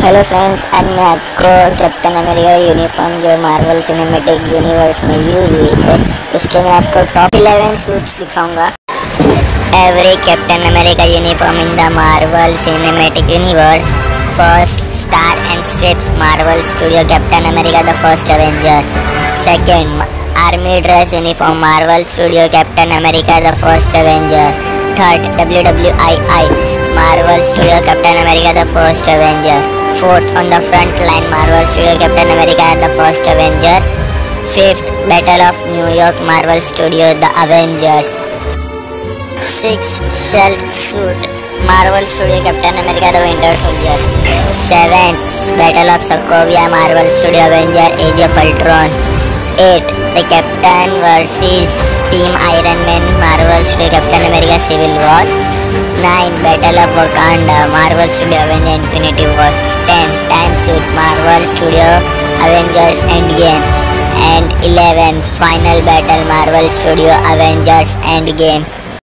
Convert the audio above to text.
Hello friends, आज मैं आपको कैप्टन अमेरिका यूनिफॉर्म जो मार्वल सिनेमैटिक यूनिवर्स में यूज हुई है उसके मैं आपको टॉप 11 सूट्स दिखाऊंगा। Every Captain America uniform in the Marvel cinematic universe, first star and stripes Marvel studio Captain America the first Avenger. Second army dress uniform Marvel studio Captain America the first Avenger. Third WWII Marvel Studio Captain America the First Avenger. Fourth on the front line Marvel Studio Captain America the First Avenger. Fifth Battle of New York Marvel Studio The Avengers. Sixth Shield Suit Marvel Studio Captain America the Winter Soldier. Seventh Battle of Sokovia Marvel Studio Avenger Age of Ultron. 8 The Captain vs Team Iron Man Marvel Studio Captain America Civil War. 9 Battle of Wakanda Marvel Studio Avengers Infinity War. 10 Time Suit Marvel Studio Avengers Endgame. And 11 Final Battle Marvel Studio Avengers Endgame.